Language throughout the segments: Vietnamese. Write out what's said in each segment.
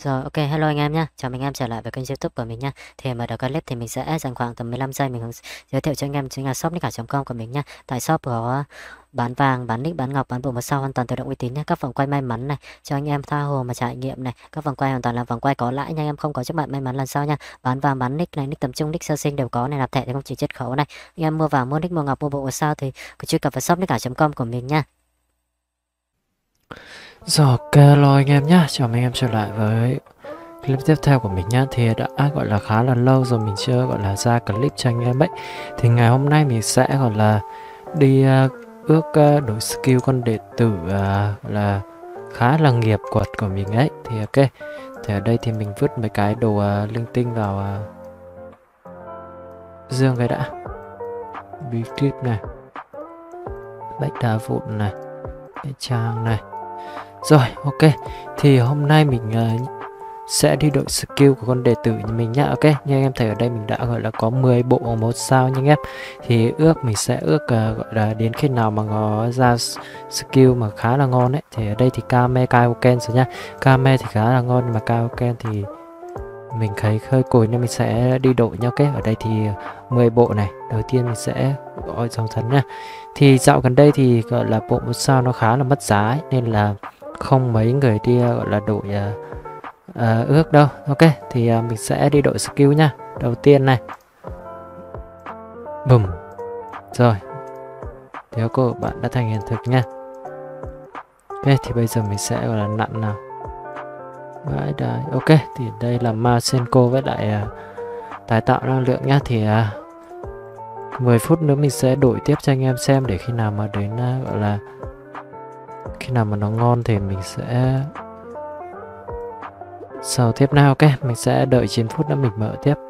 Rồi, ok, hello anh em nhé. Chào mừng em trở lại với kênh YouTube của mình nha. Thì mở đầu clip thì mình sẽ dành khoảng tầm 15 giây mình giới thiệu cho anh em chính là shop nickar.com của mình nha. Tại shop có bán vàng, bán nick, bán ngọc, bán bộ một sao hoàn toàn tự động uy tín nhé. Các vòng quay may mắn này cho anh em tha hồ mà trải nghiệm này. Các vòng quay hoàn toàn là vòng quay có lãi nha, anh em không có chúc bạn may mắn lần sau nha. Bán vàng, bán nick này, nick tầm trung, nick sơ sinh đều có này, nạp thẻ thì không chỉ chiết khấu này. Anh em mua vàng, mua nick, mua ngọc, mua bộ một sao thì cứ truy cập vào shop nickar.com của mình nha. Rồi, ok, hello anh em nhé. Chào mừng anh em trở lại với clip tiếp theo của mình nhá. Thì đã gọi là khá là lâu rồi mình chưa gọi là ra clip cho anh em ấy. Thì ngày hôm nay mình sẽ gọi là đi ước đổi skill con đệ tử gọi là khá là nghiệp quật của mình ấy. Thì ok, thì ở đây thì mình vứt mấy cái đồ linh tinh vào dương cái đã. Bí kíp này, bách đá vụn này, cái trang này. Rồi, ok. Thì hôm nay mình sẽ đi đội skill của con đệ tử nhà mình nhá. Ok, như anh em thấy ở đây mình đã gọi là có 10 bộ 1 sao nha anh em. Thì mình sẽ ước gọi là đến khi nào mà có ra skill mà khá là ngon ấy. Thì ở đây thì Kame Kaioken rồi nha. Kame thì khá là ngon nhưng mà Kaioken thì mình thấy hơi cùi nên mình sẽ đi đội nha. Ok, ở đây thì 10 bộ này. Đầu tiên mình sẽ gọi dòng thần nha. Thì dạo gần đây thì gọi là bộ 1 sao nó khá là mất giá ấy, nên là không mấy người đi gọi là đội ước đâu. Ok, thì mình sẽ đi đội skill nha. Đầu tiên này, bùm. Rồi, nếu cô bạn đã thành hiện thực nha. Ok, thì bây giờ mình sẽ gọi là nặn nào. Vãi đài. Ok, thì đây là Marsenko với lại tái tạo năng lượng nhá. Thì 10 phút nữa mình sẽ đổi tiếp cho anh em xem, để khi nào mà đến gọi là khi nào mà nó ngon thì mình sẽ sau tiếp nào. Ok, mình sẽ đợi 9 phút nữa mình mở tiếp.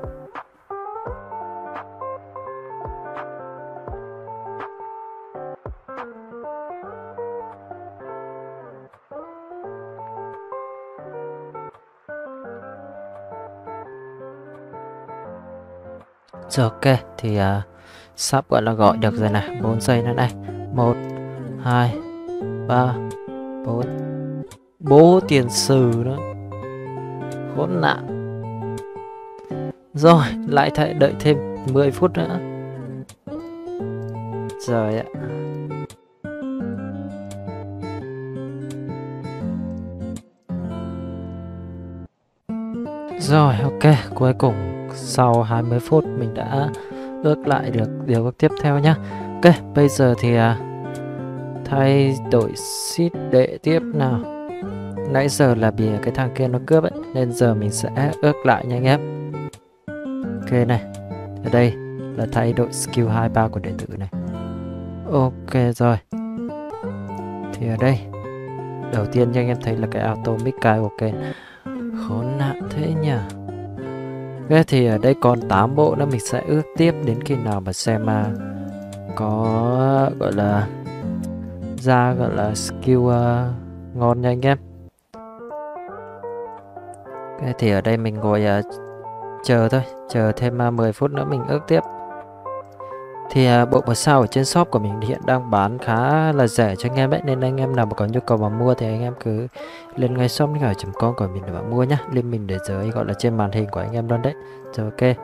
Rồi, ok, thì sắp gọi là gọi được rồi này. 4 giây nữa này. 1 2 3 4. Bố tiền sử nữa, hỗn nạn. Rồi, lại phải đợi thêm 10 phút nữa. Rồi ạ. Rồi, ok, cuối cùng sau 20 phút mình đã ước lại được điều ước tiếp theo nhá. Ok, bây giờ thì thay đổi seed đệ tiếp nào. Nãy giờ là bị cái thằng kia nó cướp ấy, nên giờ mình sẽ ước lại nha anh em. Ok này, ở đây là thay đổi skill 23 của đệ tử này. Ok rồi. Thì ở đây đầu tiên nha anh em thấy là cái atomic kaioken. Khốn nạn thế nhỉ. Ok, thì ở đây còn 8 bộ nữa, mình sẽ ước tiếp đến khi nào mà xem có gọi là ra gọi là skill ngon nha anh em. Ok, thì ở đây mình ngồi chờ thôi, chờ thêm 10 phút nữa mình ước tiếp. Thì bộ một sao ở trên shop của mình hiện đang bán khá là rẻ cho anh em ấy, nên anh em nào mà có nhu cầu mà mua thì anh em cứ lên ngay shop nickar.com của mình để mà mua nhá. Link mình để dưới gọi là trên màn hình của anh em luôn đấy. Rồi, ok.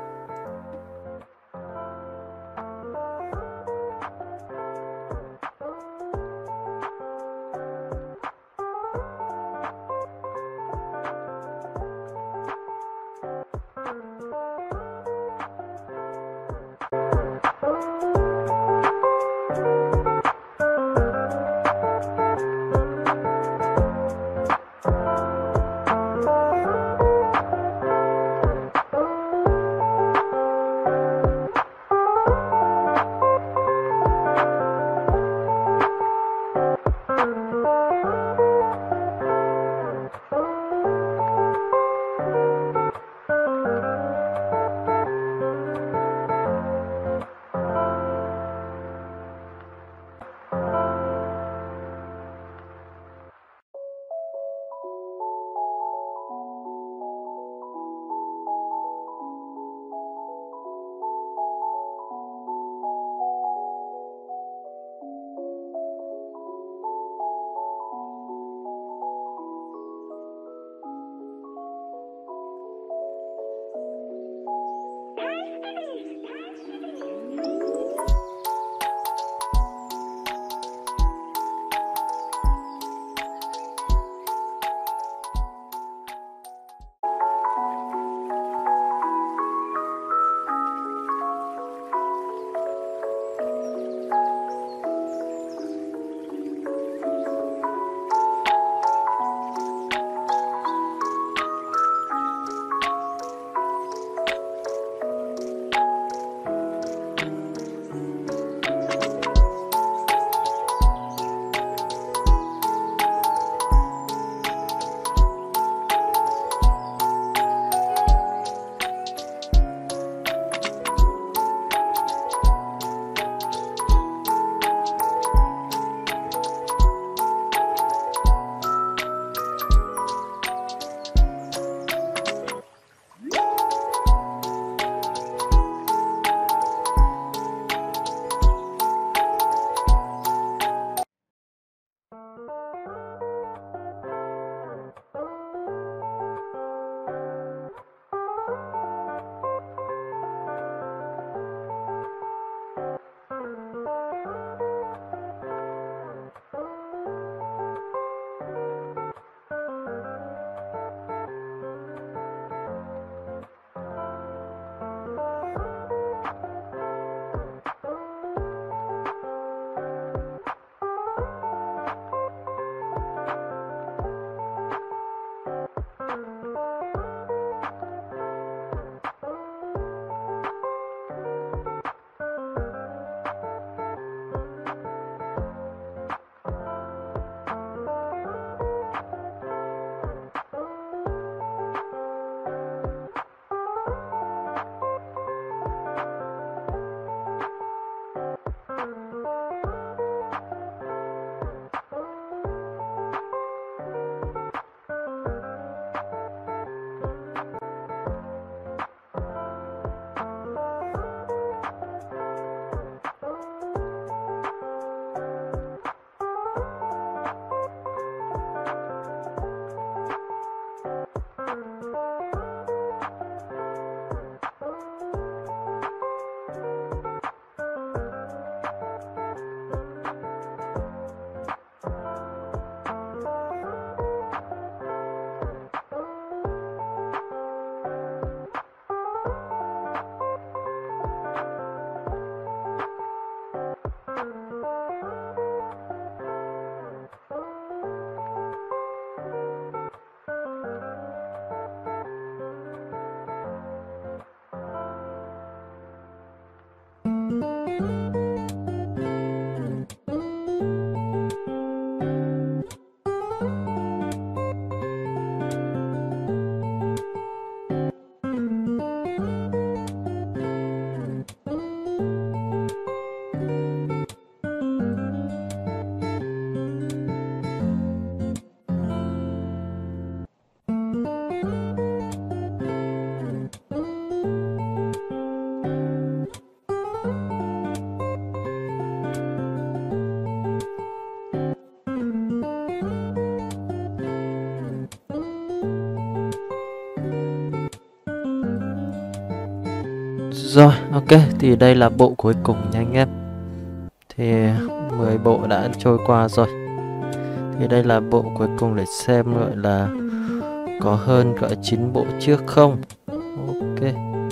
Rồi, ok, thì đây là bộ cuối cùng nha anh em. Thì 10 bộ đã trôi qua rồi. Thì đây là bộ cuối cùng để xem gọi là có hơn gọi 9 bộ trước không. Ok.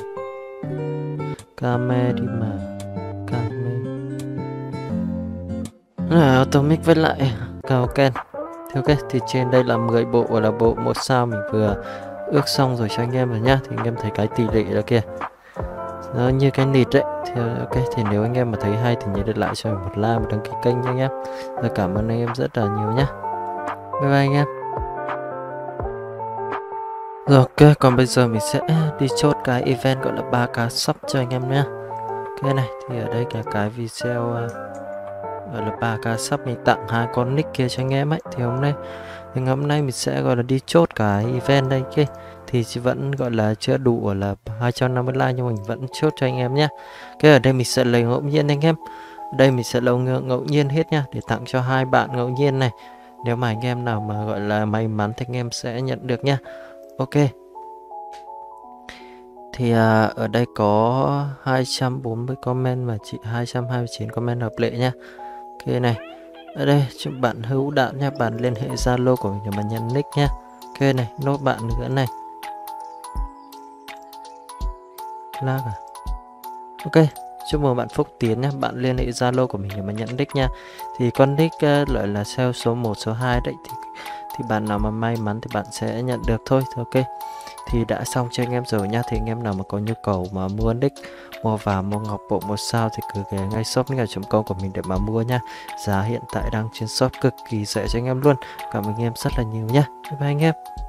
Kame đi mà. Kame. Atomic với lại Kaoken. Ok, thì trên đây là 10 bộ là bộ 1 sao mình vừa ước xong rồi cho anh em rồi nhá. Thì anh em thấy cái tỷ lệ đó kìa, nó như cái nịt đấy. Thì ok, thì nếu anh em mà thấy hay thì nhớ để lại cho mình một like, một đăng ký kênh nha anh em. Rồi cảm ơn anh em rất là nhiều nhá. Bye bye anh em. Rồi ok, còn bây giờ mình sẽ đi chốt cái event gọi là 3k sub cho anh em nhé. Ok này, thì ở đây là cái video gọi là 3k sub mình tặng 2 con nick kia cho anh em ấy. Thì hôm nay mình sẽ gọi là đi chốt cái event đây kia. Thì chỉ vẫn gọi là chưa đủ gọi là 250 like nhưng mình vẫn chốt cho anh em nhé. Cái ở đây mình sẽ lấy ngẫu nhiên anh em. Ở đây mình sẽ lấy ngẫu nhiên hết nha, để tặng cho 2 bạn ngẫu nhiên này. Nếu mà anh em nào mà gọi là may mắn thì anh em sẽ nhận được nha. Ok. Thì ở đây có 240 comment và chỉ 229 comment hợp lệ nha. Ok này. Ở đây cho bạn hữu đạn nha, bạn liên hệ Zalo của mình để mà nhận nick nha. Ok này, nốt bạn nữa này. Lag à? Ok, chúc mừng bạn Phúc Tiến nha, bạn liên hệ Zalo của mình để mà nhận nick nha. Thì con nick lại là sale số 1 số 2 đấy, thì bạn nào mà may mắn thì bạn sẽ nhận được thôi. Ok. Thì đã xong cho anh em rồi nha. Thì anh em nào mà có nhu cầu mà mua nick, mua vàng, mua ngọc bộ 1 sao thì cứ ghé ngay shop nickgà.com của mình để mà mua nha. Giá hiện tại đang trên shop cực kỳ rẻ cho anh em luôn. Cảm ơn anh em rất là nhiều nha. Bye bye anh em.